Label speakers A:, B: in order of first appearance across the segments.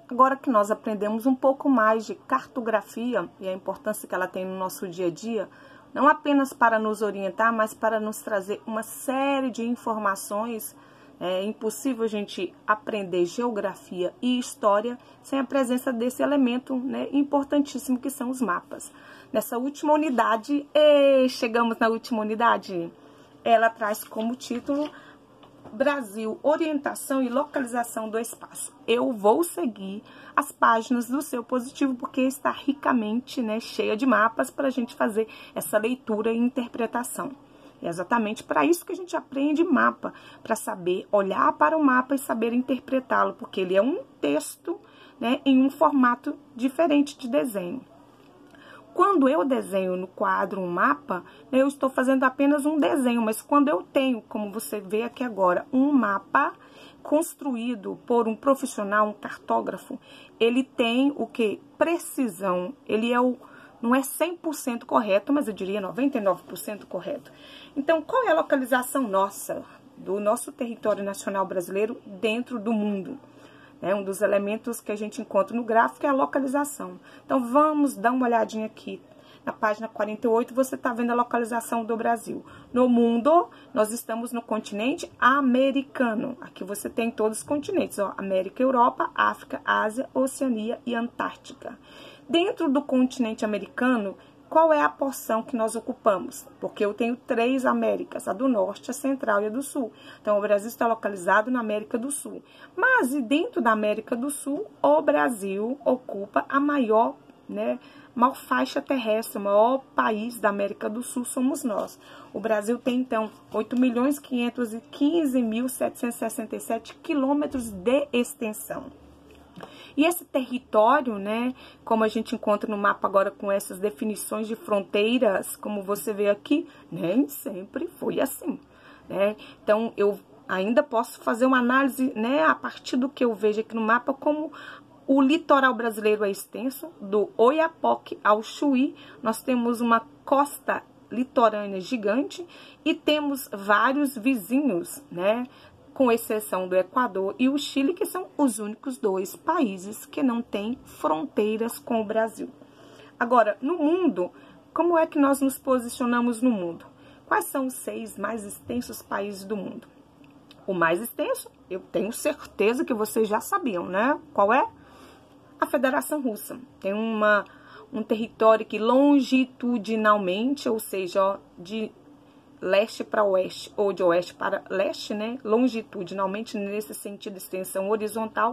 A: Agora que nós aprendemos um pouco mais de cartografia e a importância que ela tem no nosso dia a dia, não apenas para nos orientar, mas para nos trazer uma série de informações. É impossível a gente aprender geografia e história sem a presença desse elemento, né, importantíssimo que são os mapas. Nessa última unidade, chegamos na última unidade, ela traz como título Brasil, orientação e localização do espaço. Eu vou seguir as páginas do Seu Positivo porque está ricamente, né, cheia de mapas para a gente fazer essa leitura e interpretação. É exatamente para isso que a gente aprende mapa, para saber olhar para o mapa e saber interpretá-lo, porque ele é um texto, né, em um formato diferente de desenho. Quando eu desenho no quadro um mapa, eu estou fazendo apenas um desenho, mas quando eu tenho, como você vê aqui agora, um mapa construído por um profissional, um cartógrafo, ele tem o que? Precisão. Ele é não é 100% correto, mas eu diria 99% correto. Então, qual é a localização nossa, do nosso território nacional brasileiro dentro do mundo? Um dos elementos que a gente encontra no gráfico é a localização. Então, vamos dar uma olhadinha aqui. Na página 48, você está vendo a localização do Brasil. No mundo, nós estamos no continente americano. Aqui você tem todos os continentes, ó, América, Europa, África, Ásia, Oceania e Antártica. Dentro do continente americano, qual é a porção que nós ocupamos? Porque eu tenho 3 Américas, a do Norte, a Central e a do Sul. Então, o Brasil está localizado na América do Sul. Mas, e dentro da América do Sul, o Brasil ocupa a maior, maior faixa terrestre, o maior país da América do Sul somos nós. O Brasil tem, então, 8.515.767 quilômetros de extensão. E esse território, como a gente encontra no mapa agora com essas definições de fronteiras, como você vê aqui, nem sempre foi assim, Então, eu ainda posso fazer uma análise, a partir do que eu vejo aqui no mapa, como o litoral brasileiro é extenso, do Oiapoque ao Chuí, nós temos uma costa litorânea gigante e temos vários vizinhos, com exceção do Equador e o Chile, que são os únicos 2 países que não têm fronteiras com o Brasil. Agora, no mundo, como é que nós nos posicionamos no mundo? Quais são os 6 mais extensos países do mundo? O mais extenso, eu tenho certeza que vocês já sabiam, Qual é? A Federação Russa. Tem um território que longitudinalmente, ou seja, ó, de leste para oeste, ou de oeste para leste, longitudinalmente, nesse sentido de extensão horizontal,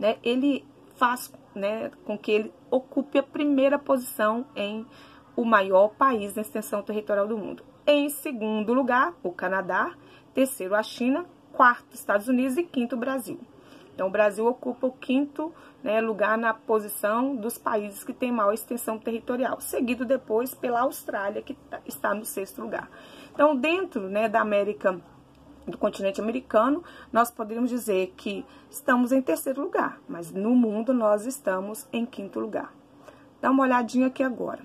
A: ele faz, com que ele ocupe a primeira posição em o maior país na extensão territorial do mundo. Em segundo lugar, o Canadá, terceiro a China, quarto Estados Unidos e quinto o Brasil. Então, o Brasil ocupa o 5º lugar na posição dos países que têm maior extensão territorial, seguido depois pela Austrália, que está no 6º lugar. Então, dentro da América, do continente americano, nós poderíamos dizer que estamos em 3º lugar, mas no mundo nós estamos em 5º lugar. Dá uma olhadinha aqui agora.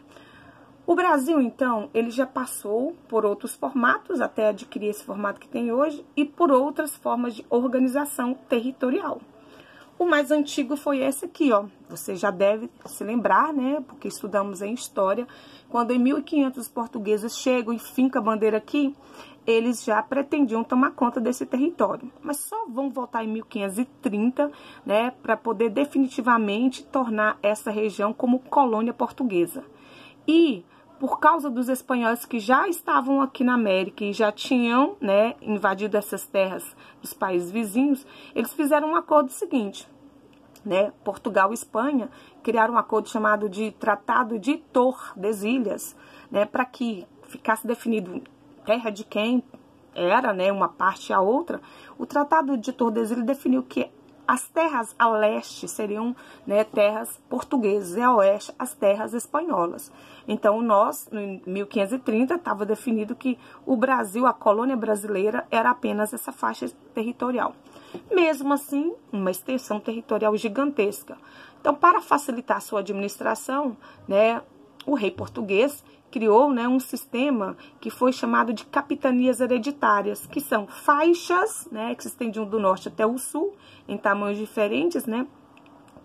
A: O Brasil, então, ele já passou por outros formatos, até adquirir esse formato que tem hoje, e por outras formas de organização territorial. O mais antigo foi esse aqui, ó. Você já deve se lembrar, porque estudamos em história. Quando em 1500 os portugueses chegam e fincam a bandeira aqui, eles já pretendiam tomar conta desse território. Mas só vão voltar em 1530, para poder definitivamente tornar essa região como colônia portuguesa. E por causa dos espanhóis que já estavam aqui na América e já tinham, invadido essas terras dos países vizinhos, eles fizeram um acordo seguinte, Portugal e Espanha criaram um acordo chamado de Tratado de Tordesilhas, para que ficasse definido terra de quem era, uma parte e a outra. O Tratado de Tordesilhas definiu que as terras a leste seriam terras portuguesas e a oeste as terras espanholas. Então, nós, em 1530, estava definido que o Brasil, a colônia brasileira, era apenas essa faixa territorial. Mesmo assim, uma extensão territorial gigantesca. Então, para facilitar a sua administração, o rei português criou um sistema que foi chamado de capitanias hereditárias, que são faixas, que se estendiam do norte até o sul, em tamanhos diferentes,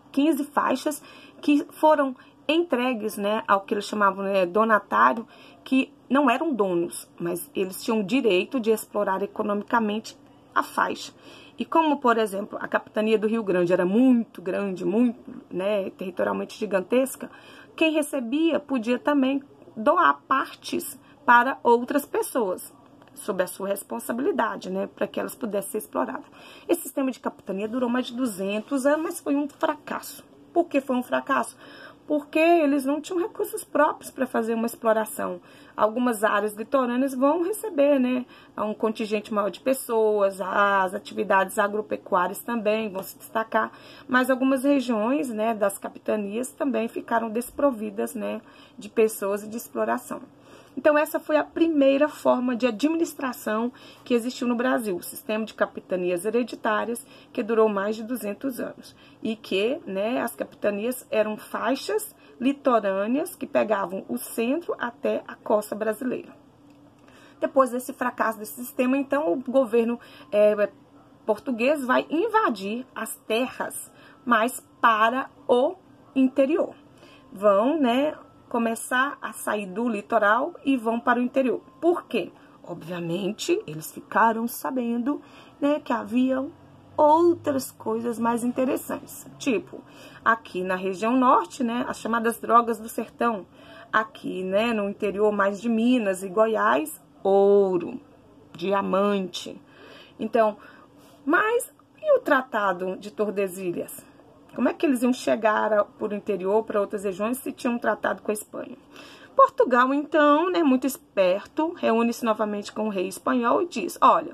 A: 15 faixas que foram entregues, né, ao que eles chamavam, né, donatário, que não eram donos, mas eles tinham o direito de explorar economicamente a faixa. E como, por exemplo, a capitania do Rio Grande era muito grande, muito, né, territorialmente gigantesca, quem recebia podia também doar partes para outras pessoas, sob a sua responsabilidade, né, para que elas pudessem ser exploradas. Esse sistema de capitania durou mais de 200 anos, mas foi um fracasso. Por que foi um fracasso? Porque eles não tinham recursos próprios para fazer uma exploração. Algumas áreas litorâneas vão receber, né, um contingente maior de pessoas, as atividades agropecuárias também vão se destacar, mas algumas regiões, né, das capitanias também ficaram desprovidas, né, de pessoas e de exploração. Então, essa foi a primeira forma de administração que existiu no Brasil, o sistema de capitanias hereditárias, que durou mais de 200 anos. E que, né, as capitanias eram faixas litorâneas que pegavam o centro até a costa brasileira. Depois desse fracasso desse sistema, então, o governo português vai invadir as terras, mas para o interior. Vão, né, começar a sair do litoral e vão para o interior. Por quê? Obviamente, eles ficaram sabendo, né, que haviam outras coisas mais interessantes. Tipo, aqui na região norte, né, as chamadas drogas do sertão. Aqui, né, no interior mais de Minas e Goiás, ouro, diamante. Então, mas e o Tratado de Tordesilhas? Como é que eles iam chegar por interior, para outras regiões, se tinham um tratado com a Espanha? Portugal, então, né, muito esperto, reúne-se novamente com o rei espanhol e diz, olha,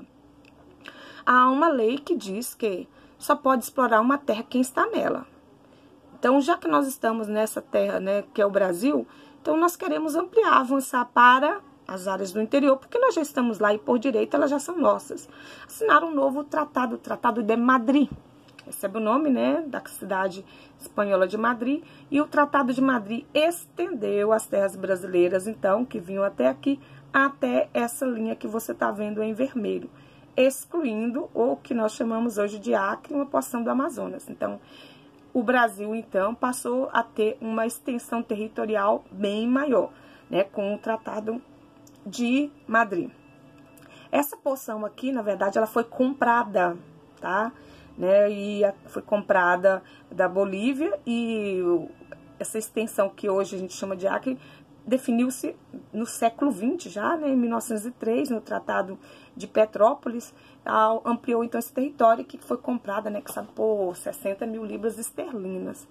A: há uma lei que diz que só pode explorar uma terra quem está nela. Então, já que nós estamos nessa terra, né, que é o Brasil, então nós queremos ampliar, avançar para as áreas do interior, porque nós já estamos lá e, por direito, elas já são nossas. Assinaram um novo tratado, o Tratado de Madrid. Recebe o nome, né, da cidade espanhola de Madrid, e o Tratado de Madrid estendeu as terras brasileiras, então, que vinham até aqui, até essa linha que você está vendo em vermelho, excluindo o que nós chamamos hoje de Acre, uma porção do Amazonas. Então, o Brasil, então, passou a ter uma extensão territorial bem maior, né, com o Tratado de Madrid. Essa porção aqui, na verdade, ela foi comprada, tá? Né, e foi comprada da Bolívia, e essa extensão que hoje a gente chama de Acre definiu-se no século XX já, né, em 1903, no Tratado de Petrópolis, ampliou então esse território que foi comprada, né, que sabe, por 60 mil libras esterlinas.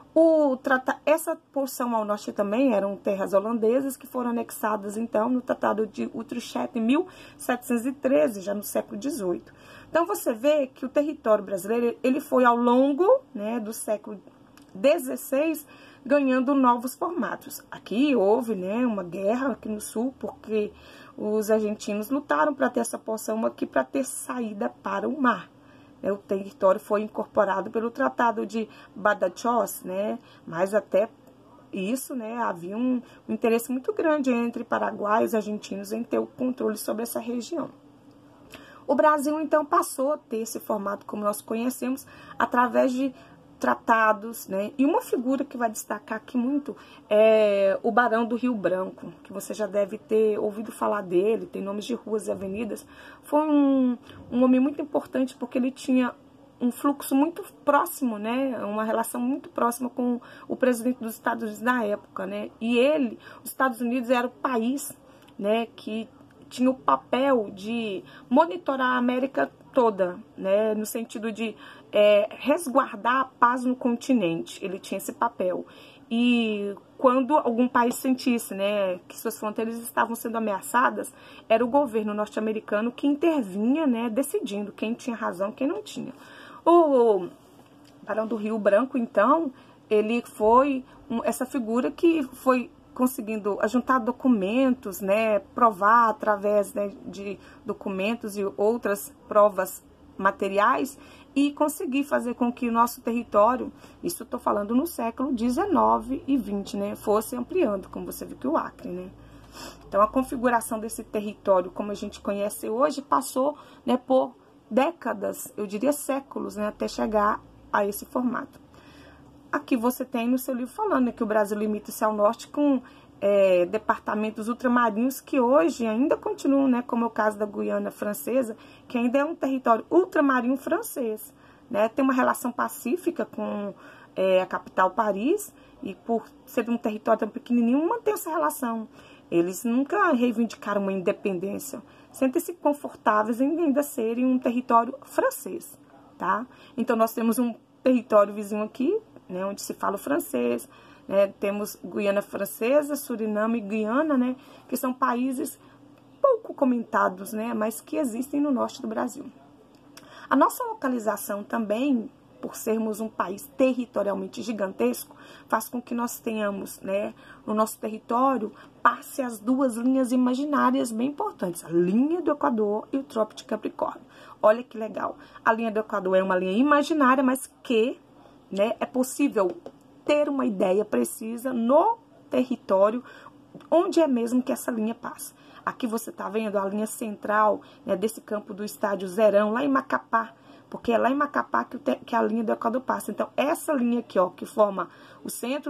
A: Essa porção ao norte também eram terras holandesas que foram anexadas, então, no Tratado de Utrecht em 1713, já no século XVIII. Então, você vê que o território brasileiro, ele foi ao longo, né, do século XVI, ganhando novos formatos. Aqui houve, né, uma guerra aqui no sul, porque os argentinos lutaram para ter essa porção aqui, para ter saída para o mar. O território foi incorporado pelo Tratado de Badajoz, né? Mas até isso, né, havia um interesse muito grande entre paraguaios e argentinos em ter o controle sobre essa região. O Brasil, então, passou a ter esse formato como nós conhecemos, através de tratados, né? E uma figura que vai destacar aqui muito é o Barão do Rio Branco, que você já deve ter ouvido falar dele, tem nomes de ruas e avenidas. Foi um homem muito importante, porque ele tinha um fluxo muito próximo, né? Uma relação muito próxima com o presidente dos Estados Unidos na época, né? E os Estados Unidos era o país, né, que tinha o papel de monitorar a América toda, né, no sentido de resguardar a paz no continente. Ele tinha esse papel. E quando algum país sentisse, né, que suas fronteiras estavam sendo ameaçadas, era o governo norte-americano que intervinha, né, decidindo quem tinha razão e quem não tinha. O Barão do Rio Branco, então, ele foi essa figura que foi conseguindo juntar documentos, né, provar através, né, de documentos e outras provas materiais, e conseguir fazer com que o nosso território, isso eu estou falando no século XIX e XX, né, fosse ampliando, como você viu que o Acre, né. Então, a configuração desse território, como a gente conhece hoje, passou, né, por décadas, eu diria séculos, né, até chegar a esse formato. aqui você tem no seu livro falando, né, que o Brasil limita-se ao norte com departamentos ultramarinhos que hoje ainda continuam, né, como é o caso da Guiana Francesa, que ainda é um território ultramarinho francês, né, tem uma relação pacífica com a capital Paris, e por ser um território tão pequenininho, mantém essa relação. Eles nunca reivindicaram uma independência, sentem-se confortáveis em ainda serem um território francês, tá? Então, nós temos um território vizinho aqui, né, onde se fala o francês, né, temos Guiana Francesa, Suriname e Guiana, né, que são países pouco comentados, né, mas que existem no norte do Brasil. A nossa localização também, por sermos um país territorialmente gigantesco, faz com que nós tenhamos, né, no nosso território, passe as duas linhas imaginárias bem importantes, a linha do Equador e o Trópico de Capricórnio. Olha que legal, a linha do Equador é uma linha imaginária, mas que, né, é possível ter uma ideia precisa no território onde é mesmo que essa linha passa. Aqui você está vendo a linha central, né, desse campo do estádio Zerão, lá em Macapá, porque é lá em Macapá que a linha do Equador passa. Então, essa linha aqui, ó, que forma o centro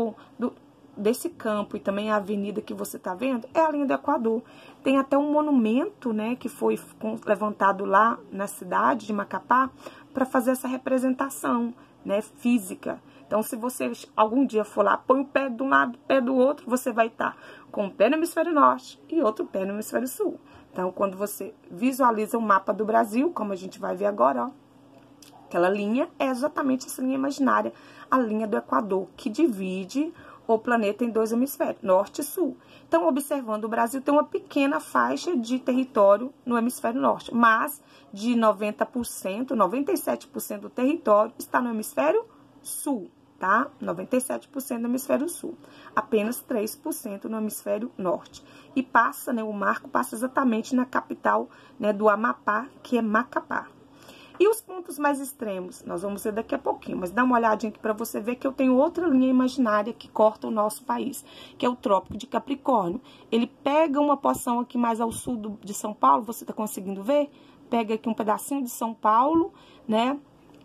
A: desse campo e também a avenida que você está vendo, é a linha do Equador. Tem até um monumento, né, que foi levantado lá na cidade de Macapá para fazer essa representação, né, física. Então, se você algum dia for lá, põe o pé de um lado, o pé do outro, você vai estar com um pé no hemisfério norte e outro pé no hemisfério sul. Então, quando você visualiza o mapa do Brasil, como a gente vai ver agora, ó, aquela linha é exatamente essa linha imaginária, a linha do Equador, que divide o planeta em dois hemisférios, norte e sul. Então, observando, o Brasil tem uma pequena faixa de território no hemisfério norte, mas de 90%, 97% do território está no hemisfério sul, tá? 97% no hemisfério sul, apenas 3% no hemisfério norte. E passa, né, o marco passa exatamente na capital, né, do Amapá, que é Macapá. E os pontos mais extremos, nós vamos ver daqui a pouquinho, mas dá uma olhadinha aqui para você ver que eu tenho outra linha imaginária que corta o nosso país, que é o Trópico de Capricórnio. Ele pega uma porção aqui mais ao sul de São Paulo, você está conseguindo ver? Pega aqui um pedacinho de São Paulo, né?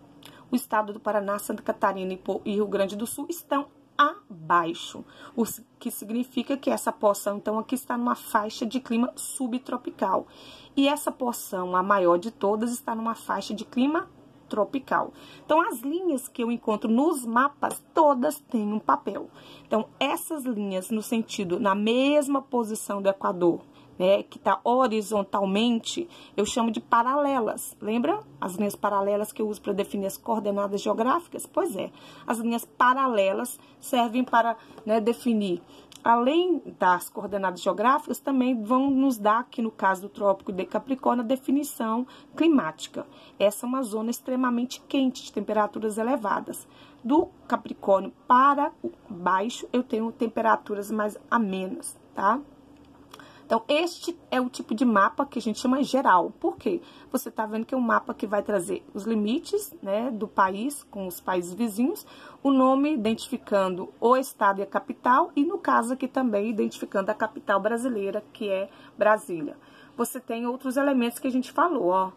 A: O estado do Paraná, Santa Catarina e Rio Grande do Sul estão abaixo, o que significa que essa porção, então, aqui está numa faixa de clima subtropical. E essa porção, a maior de todas, está numa faixa de clima tropical. Então, as linhas que eu encontro nos mapas, todas têm um papel. Então, essas linhas no sentido, na mesma posição do Equador, né, que está horizontalmente, eu chamo de paralelas. Lembra as linhas paralelas que eu uso para definir as coordenadas geográficas? Pois é, as linhas paralelas servem para, né, definir, além das coordenadas geográficas, também vão nos dar, aqui no caso do Trópico de Capricórnio, a definição climática. Essa é uma zona extremamente quente, de temperaturas elevadas. Do Capricórnio para baixo, eu tenho temperaturas mais amenas, tá? Então, este é o tipo de mapa que a gente chama geral. Por quê? Você está vendo que é um mapa que vai trazer os limites, né, do país com os países vizinhos, o nome identificando o estado e a capital, e no caso aqui também identificando a capital brasileira, que é Brasília. Você tem outros elementos que a gente falou, ó.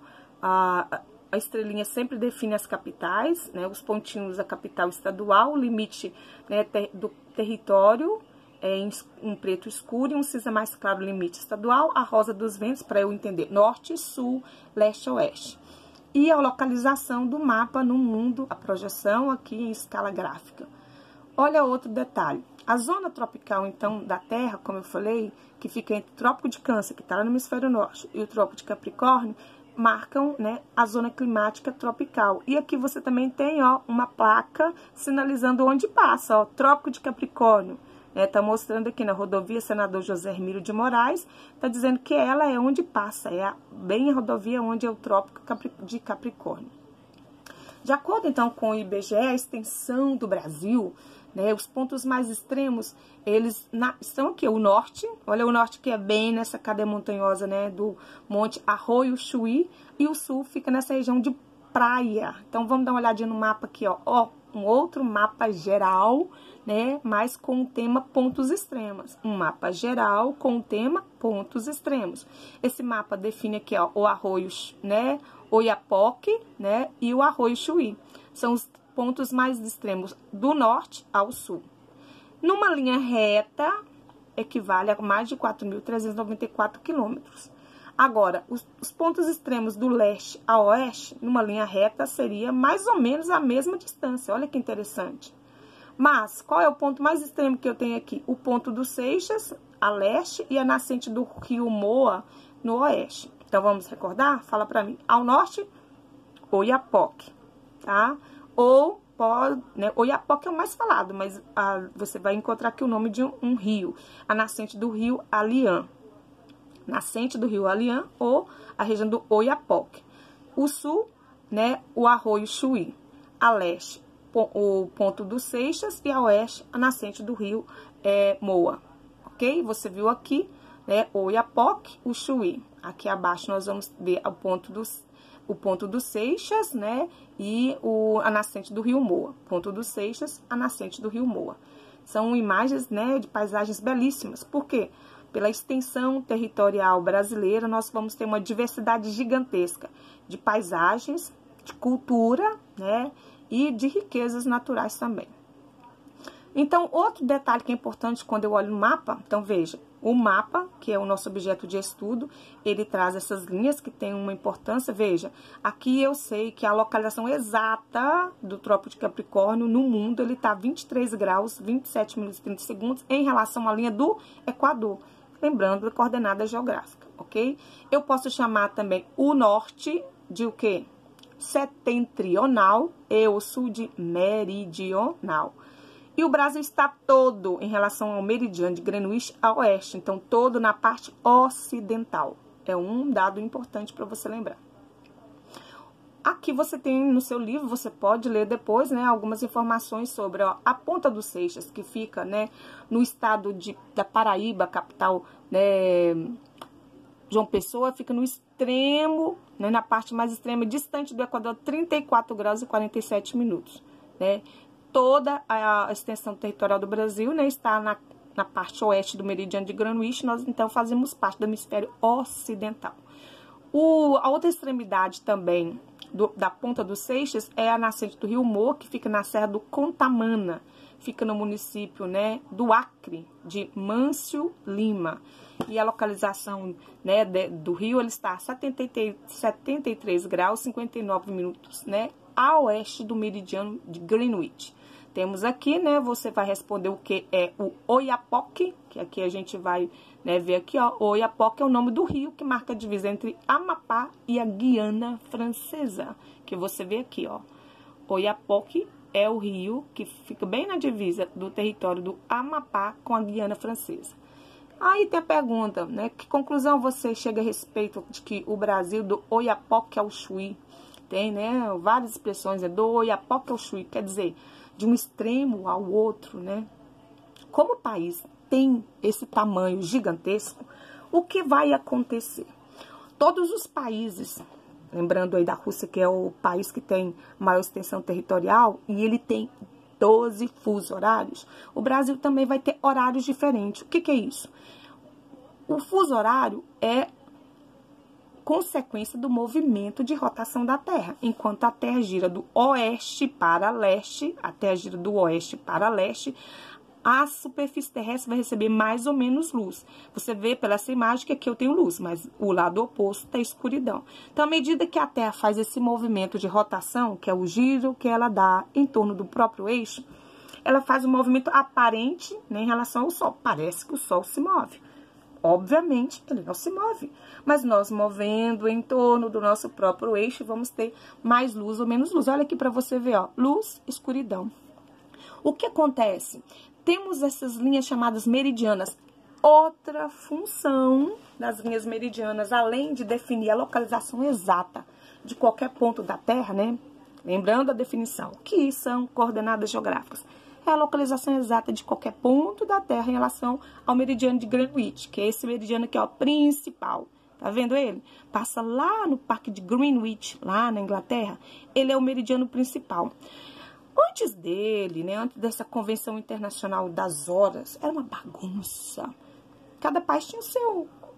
A: A estrelinha sempre define as capitais, né, os pontinhos da capital estadual, o limite, né, do território, em um preto escuro e um cinza mais claro, limite estadual, a rosa dos ventos, para eu entender, norte, sul, leste, oeste. E a localização do mapa no mundo, a projeção aqui em escala gráfica. Olha outro detalhe, a zona tropical, então, da Terra, como eu falei, que fica entre o Trópico de Câncer, que está lá no hemisfério norte, e o Trópico de Capricórnio, marcam, né, a zona climática tropical. E aqui você também tem, ó, uma placa sinalizando onde passa, ó, Trópico de Capricórnio. Tá mostrando aqui na rodovia Senador José Hermílio de Moraes, tá dizendo que ela é onde passa, bem a rodovia onde é o Trópico de Capricórnio. De acordo, então, com o IBGE, a extensão do Brasil, né, os pontos mais extremos, eles estão aqui, o norte, olha o norte que é bem nessa cadeia montanhosa, né, do Monte Arroio Chuí, e o sul fica nessa região de praia. Então, vamos dar uma olhadinha no mapa aqui, ó, um outro mapa geral, né, mas com o tema pontos extremos. Um mapa geral com o tema pontos extremos. Esse mapa define aqui, ó, o arroio, né, Oiapoque, né, e o arroio Chuí. São os pontos mais extremos do norte ao sul. Numa linha reta, equivale a mais de 4.394 quilômetros. Agora, os pontos extremos do leste a oeste, numa linha reta, seria mais ou menos a mesma distância. Olha que interessante. Mas, qual é o ponto mais extremo que eu tenho aqui? O ponto do Seixas, a leste, e a nascente do rio Moa, no oeste. Então, vamos recordar? Fala pra mim. Ao norte, Oiapoque, tá? Ou, né, Oiapoque é o mais falado, mas você vai encontrar aqui o nome de um rio. A nascente do rio Alian. Nascente do rio Alian ou a região do Oiapoque. O sul, né, o arroio Chuí. A leste, o ponto do Seixas, e a oeste, a nascente do rio Moa. Ok? Você viu aqui, né, o Oiapoque, o Chuí. Aqui abaixo nós vamos ver o ponto do Seixas, né, e a nascente do rio Moa. Ponto do Seixas, a nascente do rio Moa. São imagens, né, de paisagens belíssimas. Por quê? Pela extensão territorial brasileira, nós vamos ter uma diversidade gigantesca de paisagens, de cultura, né, e de riquezas naturais também. Então, outro detalhe que é importante quando eu olho no mapa, então veja, o mapa, que é o nosso objeto de estudo, ele traz essas linhas que têm uma importância. Veja, aqui eu sei que a localização exata do Trópico de Capricórnio no mundo, ele está 23 graus, 27 minutos e 30 segundos em relação à linha do Equador. Lembrando da coordenada geográfica, ok? Eu posso chamar também o norte de o quê? Setentrional e o sul de meridional. E o Brasil está todo em relação ao meridiano de Greenwich a oeste, então todo na parte ocidental. É um dado importante para você lembrar. Aqui você tem no seu livro, você pode ler depois, né, algumas informações sobre a Ponta dos Seixas, que fica, né, no estado da Paraíba, capital, né, João Pessoa, fica no extremo, né, na parte mais extrema, distante do Equador, 34 graus e 47 minutos, né. Toda a extensão territorial do Brasil, né, está na parte oeste do meridiano de Greenwich. Nós, então, fazemos parte do hemisfério ocidental. A outra extremidade também da Ponta dos Seixas é a nascente do rio Moa, que fica na Serra do Contamana, fica no município, né, do Acre, de Mâncio Lima. E a localização, né, do rio, ele está a 73 graus, 59 minutos, né, a oeste do meridiano de Greenwich. Temos aqui, né, você vai responder o que é o Oiapoque, que aqui a gente vai, né, ver aqui, ó, o Oiapoque é o nome do rio que marca a divisa entre Amapá e a Guiana Francesa, que você vê aqui, ó. Oiapoque é o rio que fica bem na divisa do território do Amapá com a Guiana Francesa. Aí tem a pergunta, né, que conclusão você chega a respeito de que o Brasil do Oiapoque ao Chuí tem, né, várias expressões, né, do Oiapoque ao Chuí, quer dizer, de um extremo ao outro, né? Como o país tem esse tamanho gigantesco, o que vai acontecer? Todos os países, lembrando aí da Rússia, que é o país que tem maior extensão territorial, e ele tem 12 fusos horários, o Brasil também vai ter horários diferentes. O que é isso? O fuso horário é consequência do movimento de rotação da Terra. Enquanto a Terra gira do oeste para leste, a Terra gira do oeste para leste, a superfície terrestre vai receber mais ou menos luz. Você vê pela essa imagem que aqui eu tenho luz, mas o lado oposto está escuridão. Então, à medida que a Terra faz esse movimento de rotação, que é o giro que ela dá em torno do próprio eixo, ela faz um movimento aparente, né, em relação ao Sol. Parece que o Sol se move. Obviamente, ele não se move, mas nós movendo em torno do nosso próprio eixo, vamos ter mais luz ou menos luz. Olha aqui para você ver, ó, luz, escuridão. O que acontece? Temos essas linhas chamadas meridianas. Outra função das linhas meridianas, além de definir a localização exata de qualquer ponto da Terra, né? Lembrando a definição, que são coordenadas geográficas. É a localização exata de qualquer ponto da Terra em relação ao meridiano de Greenwich, que é esse meridiano aqui, ó, principal. Tá vendo ele? Passa lá no Parque de Greenwich, lá na Inglaterra. Ele é o meridiano principal. Antes dele, né, antes dessa Convenção Internacional das Horas, era uma bagunça. Cada país tinha o seu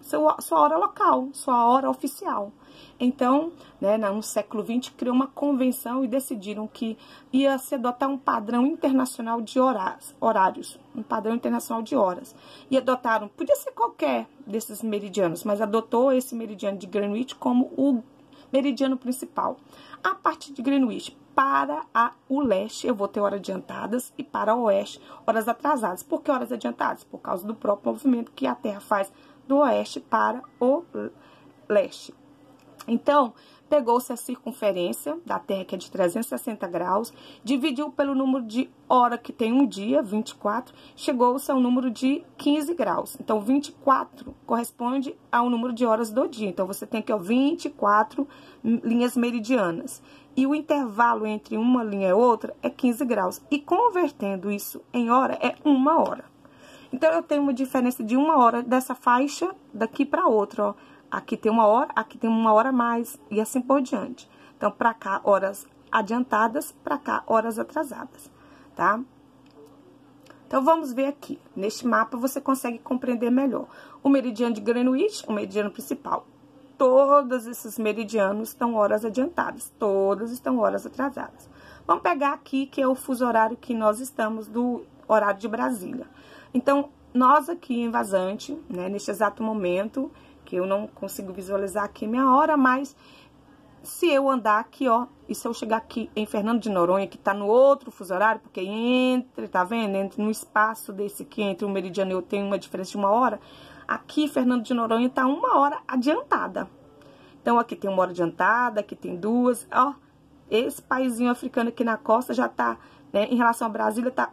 A: sua hora local, sua hora oficial. Então, né, no século XX, criou uma convenção e decidiram que ia se adotar um padrão internacional de horários, um padrão internacional de horas. E adotaram, podia ser qualquer desses meridianos, mas adotou esse meridiano de Greenwich como o meridiano principal. A partir de Greenwich, para o leste, eu vou ter horas adiantadas e para o oeste, horas atrasadas. Por que horas adiantadas? Por causa do próprio movimento que a Terra faz do oeste para o leste. Então, pegou-se a circunferência da Terra, que é de 360 graus, dividiu pelo número de hora que tem um dia, 24, chegou-se ao número de 15 graus. Então, 24 corresponde ao número de horas do dia. Então, você tem aqui, ó, 24 linhas meridianas. E o intervalo entre uma linha e outra é 15 graus. E convertendo isso em hora, é 1 hora. Então, eu tenho uma diferença de 1 hora dessa faixa daqui para outra, ó. Aqui tem 1 hora, aqui tem 1 hora a mais, e assim por diante. Então, para cá, horas adiantadas, para cá, horas atrasadas, tá? Então, vamos ver aqui. Neste mapa, você consegue compreender melhor. O meridiano de Greenwich, o meridiano principal. Todos esses meridianos estão horas adiantadas, todos estão horas atrasadas. Vamos pegar aqui, que é o fuso horário que nós estamos, do horário de Brasília. Então, nós aqui em Vazante, né, neste exato momento, que eu não consigo visualizar aqui minha hora, mas se eu andar aqui, ó, e se eu chegar aqui em Fernando de Noronha, que tá no outro fuso horário, porque entre, tá vendo? Entre no espaço desse aqui, entre o meridiano e eu tenho uma diferença de 1 hora, aqui Fernando de Noronha tá 1 hora adiantada. Então, aqui tem 1 hora adiantada, aqui tem 2, ó, esse paizinho africano aqui na costa já tá, né, em relação a Brasília, tá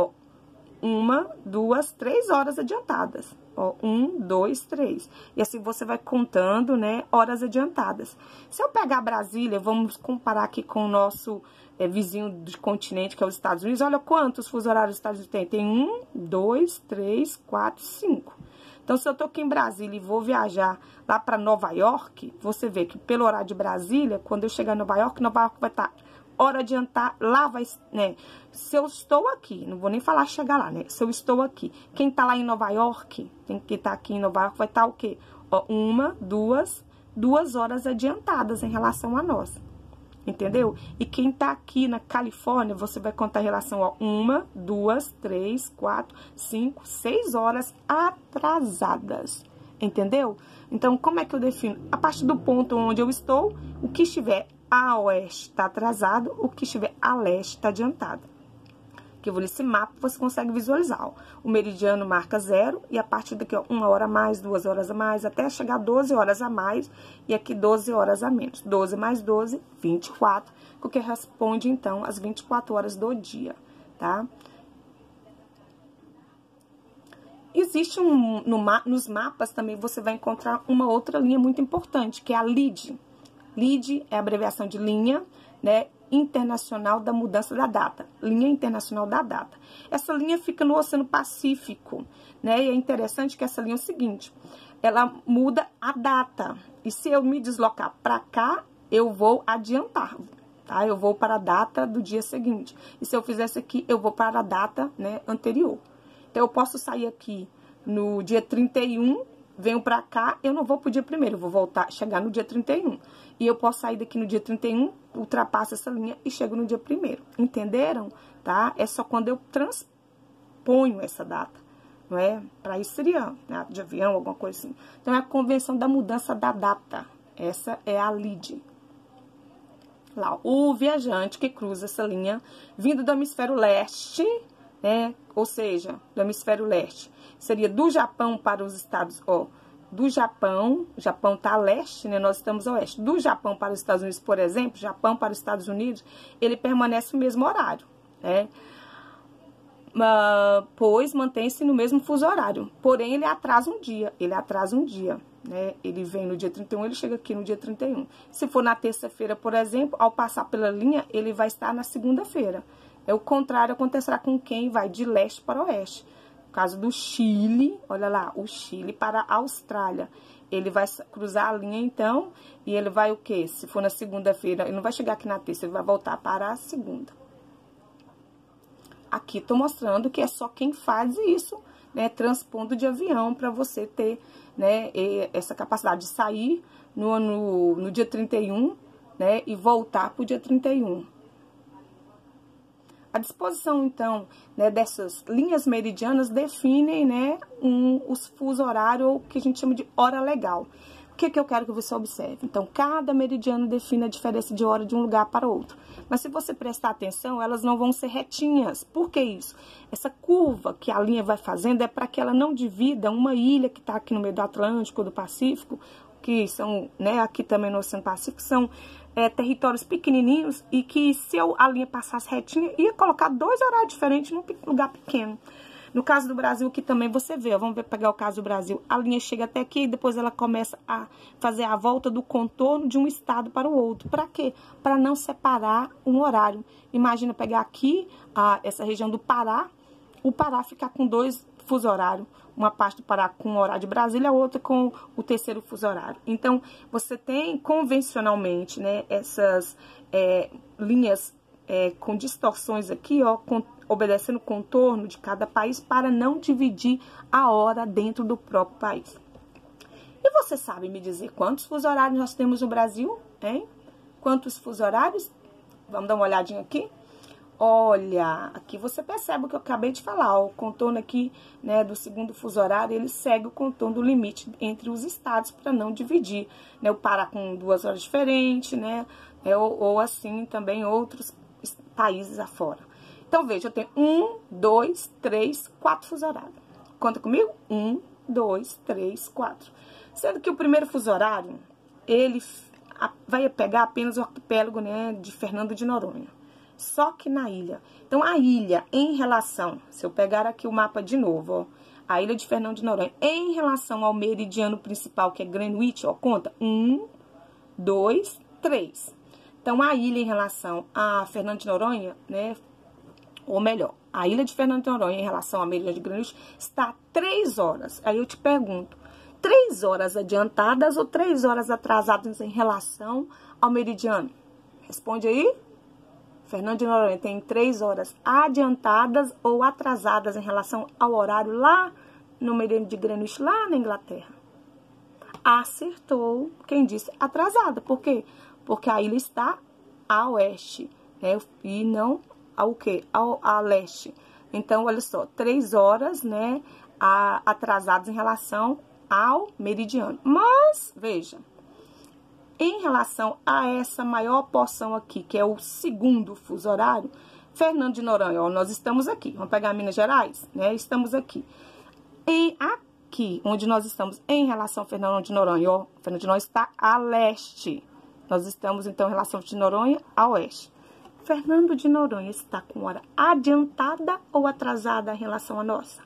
A: 1, 2, 3 horas adiantadas. Ó, 1, 2, 3. E assim você vai contando, né, horas adiantadas. Se eu pegar Brasília, vamos comparar aqui com o nosso vizinho do continente, que é os Estados Unidos. Olha quantos fusos horários os Estados Unidos tem. Tem 1, 2, 3, 4, 5. Então, se eu tô aqui em Brasília e vou viajar lá para Nova York, você vê que pelo horário de Brasília, quando eu chegar em Nova York vai estar hora adiantar, lá vai, né? Se eu estou aqui, não vou nem falar chegar lá, né? Se eu estou aqui, quem tá lá em Nova York, quem tá aqui em Nova York vai estar o quê? Ó, 1, 2 horas adiantadas em relação a nós. Entendeu? E quem tá aqui na Califórnia, você vai contar em relação a 1, 2, 3, 4, 5, 6 horas atrasadas. Entendeu? Então, como é que eu defino? A partir do ponto onde eu estou, o que estiver a oeste está atrasado, o que estiver a leste está adiantado. Que eu vou nesse mapa, você consegue visualizar, ó. O meridiano marca 0 e a partir daqui, ó, 1 hora a mais, 2 horas a mais, até chegar a 12 horas a mais e aqui 12 horas a menos. 12 mais 12, 24, o que responde, então, às 24 horas do dia, tá? Existe nos mapas também, você vai encontrar uma outra linha muito importante, que é a LID. LID é a abreviação de linha, né, internacional da mudança da data, linha internacional da data. Essa linha fica no Oceano Pacífico, né, e é interessante que essa linha é o seguinte, ela muda a data, e se eu me deslocar para cá, eu vou adiantar, tá? Eu vou para a data do dia seguinte, e se eu fizer isso aqui, eu vou para a data, né, anterior. Então, eu posso sair aqui no dia 31, venho pra cá, eu não vou pro dia 1º, eu vou voltar, chegar no dia 31. E eu posso sair daqui no dia 31, ultrapasso essa linha e chego no dia 1º. Entenderam? Tá? É só quando eu transponho essa data, não é? Pra isso seria, né, de avião, alguma coisa assim. Então, é a convenção da mudança da data. Essa é a LID. Lá, o viajante que cruza essa linha, vindo do hemisfério leste, né? Ou seja, do hemisfério leste, seria do Japão para os Estados, ó, do Japão, o Japão tá a leste, né? Nós estamos a oeste. Do Japão para os Estados Unidos, por exemplo, Japão para os Estados Unidos, ele permanece no mesmo horário, né? Pois mantém-se no mesmo fuso horário. Porém, ele atrasa um dia, né? Ele vem no dia 31, ele chega aqui no dia 31. Se for na terça-feira, por exemplo, ao passar pela linha, ele vai estar na segunda-feira. É o contrário, acontecerá com quem vai de leste para oeste. No caso do Chile, olha lá, o Chile para a Austrália. Ele vai cruzar a linha, então, e ele vai o quê? Se for na segunda-feira, ele não vai chegar aqui na terça, ele vai voltar para a segunda. Aqui tô mostrando que é só quem faz isso né, transpondo de avião para você ter, né, essa capacidade de sair no dia 31, né, e voltar para o dia 31. A disposição, então, né, dessas linhas meridianas definem, né, os fuso horário, ou o que a gente chama de hora legal. O que eu quero que você observe? Então, cada meridiano define a diferença de hora de um lugar para outro. Mas se você prestar atenção, elas não vão ser retinhas. Por que isso? Essa curva que a linha vai fazendo é para que ela não divida uma ilha que está aqui no meio do Atlântico ou do Pacífico, que são, né, aqui também no Oceano Pacífico, são territórios pequenininhos, e que se a linha passasse retinha, ia colocar 2 horários diferentes num lugar pequeno. No caso do Brasil, que também você vê, ó, vamos pegar o caso do Brasil, a linha chega até aqui e depois ela começa a fazer a volta do contorno de um estado para o outro. Para quê? Para não separar um horário. Imagina pegar aqui essa região do Pará, o Pará ficar com 2 fuso horários. Uma parte do Pará com o horário de Brasília, a outra com o terceiro fuso horário. Então, você tem convencionalmente, né, essas linhas com distorções aqui, ó, obedecendo o contorno de cada país para não dividir a hora dentro do próprio país. E você sabe me dizer quantos fuso horários nós temos no Brasil, hein? Quantos fuso horários? Vamos dar uma olhadinha aqui? Olha, aqui você percebe o que eu acabei de falar, ó, o contorno aqui, né, do segundo fuso horário, ele segue o contorno do limite entre os estados para não dividir, né, o Pará com 2 horas diferentes, né, ou assim também outros países afora. Então, veja, eu tenho 1, 2, 3, 4 fuso horários. Conta comigo? 1, 2, 3, 4. Sendo que o primeiro fuso horário, ele vai pegar apenas o arquipélago, né, de Fernando de Noronha. Só que na ilha. Então, a ilha, em relação, se eu pegar aqui o mapa de novo, ó, a ilha de Fernando de Noronha, em relação ao meridiano principal, que é Greenwich, ó, conta 1, 2, 3. Então, a ilha em relação a Fernando de Noronha, né, ou melhor, a ilha de Fernando de Noronha em relação ao meridiano de Greenwich está a 3 horas. Aí eu te pergunto, 3 horas adiantadas ou 3 horas atrasadas em relação ao meridiano? Responde aí. Fernando de Noronha tem 3 horas adiantadas ou atrasadas em relação ao horário lá no meridiano de Greenwich, lá na Inglaterra? Acertou quem disse atrasada. Por quê? Porque a ilha está a oeste, né? E não ao quê? A leste. Então, olha só, 3 horas, né, atrasadas em relação ao meridiano. Mas, veja, em relação a essa maior porção aqui, que é o segundo fuso horário, Fernando de Noronha, ó, nós estamos aqui. Vamos pegar Minas Gerais, né? Estamos aqui. E aqui, onde nós estamos em relação a Fernando de Noronha, ó, Fernando de Noronha está a leste. Nós estamos, então, em relação de Noronha a oeste. Fernando de Noronha está com hora adiantada ou atrasada em relação a nossa?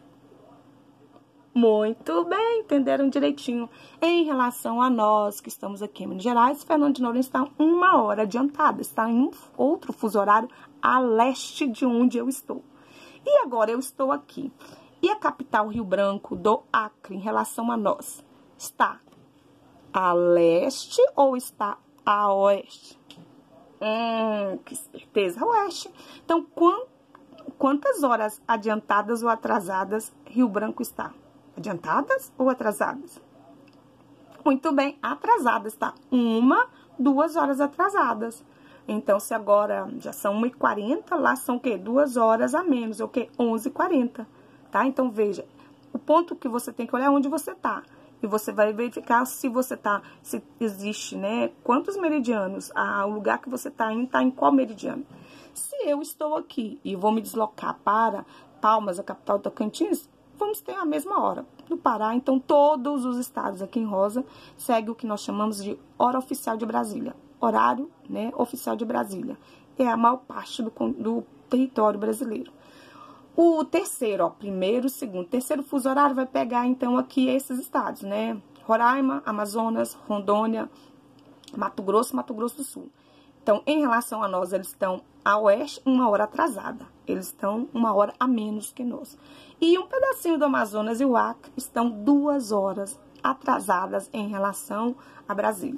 A: Muito bem, entenderam direitinho. Em relação a nós que estamos aqui em Minas Gerais, Fernando de Noronha está 1 hora adiantada, está em um outro fuso horário a leste de onde eu estou. E agora eu estou aqui. E a capital Rio Branco do Acre, em relação a nós, está a leste ou está a oeste? Que certeza, oeste. Então, quantas horas adiantadas ou atrasadas Rio Branco está? Adiantadas ou atrasadas? Muito bem, atrasadas, tá? 1, 2 horas atrasadas. Então, se agora já são 1h40, lá são o quê? 2 horas a menos, é o quê? 11h40, tá? Então, veja, o ponto que você tem que olhar é onde você tá. E você vai verificar se você tá, se existe, né? Quantos meridianos, o lugar que você tá em qual meridiano. Se eu estou aqui e vou me deslocar para Palmas, a capital do Tocantins, vamos ter a mesma hora. No Pará, então, todos os estados aqui em rosa seguem o que nós chamamos de hora oficial de Brasília. Horário, né, oficial de Brasília. É a maior parte do território brasileiro. O terceiro, ó, primeiro, segundo, terceiro fuso horário vai pegar, então, aqui esses estados, né? Roraima, Amazonas, Rondônia, Mato Grosso do Sul. Então, em relação a nós, eles estão a oeste 1 hora atrasada. Eles estão 1 hora a menos que nós. E um pedacinho do Amazonas e o Acre estão 2 horas atrasadas em relação a Brasília.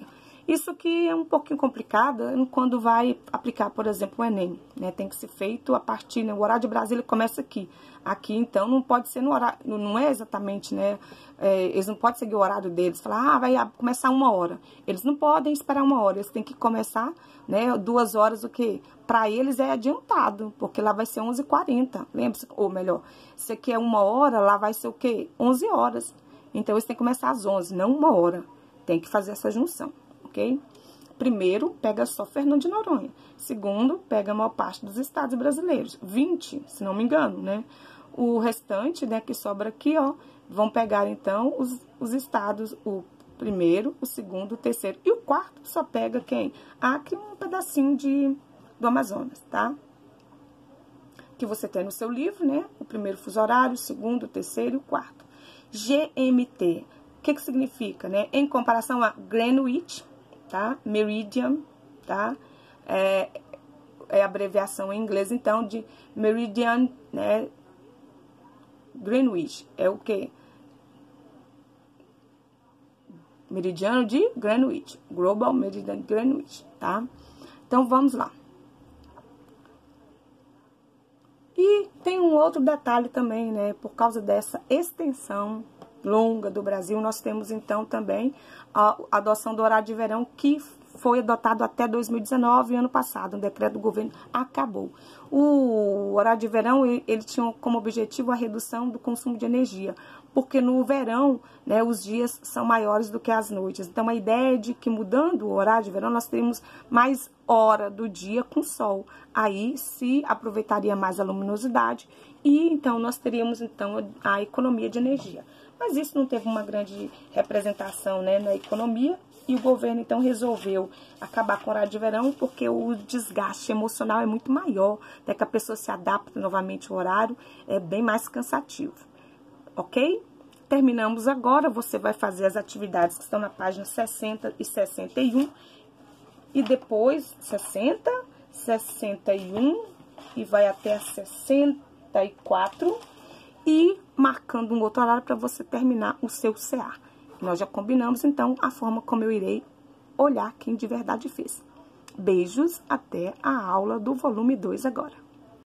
A: Isso que é um pouquinho complicado quando vai aplicar, por exemplo, o Enem, né? Tem que ser feito a partir, né? O horário de Brasília começa aqui. Aqui, então, não pode ser no horário, não é exatamente, né? Eles não podem seguir o horário deles, falar, vai começar 1 hora. Eles não podem esperar 1 hora, eles têm que começar, né? 2 horas, o quê? Para eles é adiantado, porque lá vai ser 11h40, lembra-se? Ou melhor, se aqui é 1 hora, lá vai ser o quê? 11 horas. Então, eles têm que começar às 11, não 1 hora. Tem que fazer essa junção. Ok? Primeiro, pega só Fernando de Noronha. Segundo, pega a maior parte dos estados brasileiros. 20, se não me engano, né? O restante, né, que sobra aqui, ó, vão pegar, então, os estados, o primeiro, o segundo, o terceiro. E o quarto só pega quem? Acre, um pedacinho do Amazonas, tá? Que você tem no seu livro, né? O primeiro fuso horário, o segundo, o terceiro e o quarto. GMT. O que significa, né? Em comparação a Greenwich, tá? Meridian, tá? É a abreviação em inglês, então, de Meridian, né? Greenwich. É o quê? Meridiano de Greenwich. Global Meridian Greenwich, tá? Então, vamos lá. E tem um outro detalhe também, né? Por causa dessa extensão longa do Brasil, nós temos então também a adoção do horário de verão, que foi adotado até 2019, ano passado, um decreto do governo acabou. O horário de verão, ele tinha como objetivo a redução do consumo de energia, porque no verão, né, os dias são maiores do que as noites. Então, a ideia é de que mudando o horário de verão, nós teríamos mais hora do dia com sol. Aí, se aproveitaria mais a luminosidade e, então, nós teríamos, então, a economia de energia. Mas isso não teve uma grande representação, né, na economia, e o governo, então, resolveu acabar com o horário de verão, porque o desgaste emocional é muito maior, até que a pessoa se adapta novamente ao horário, é bem mais cansativo, ok? Terminamos agora, você vai fazer as atividades que estão na página 60 e 61, e depois 60, 61, e vai até a 64, e marcando um outro horário para você terminar o seu CA. Nós já combinamos, então, a forma como eu irei olhar quem de verdade fez. Beijos, até a aula do volume 2 agora.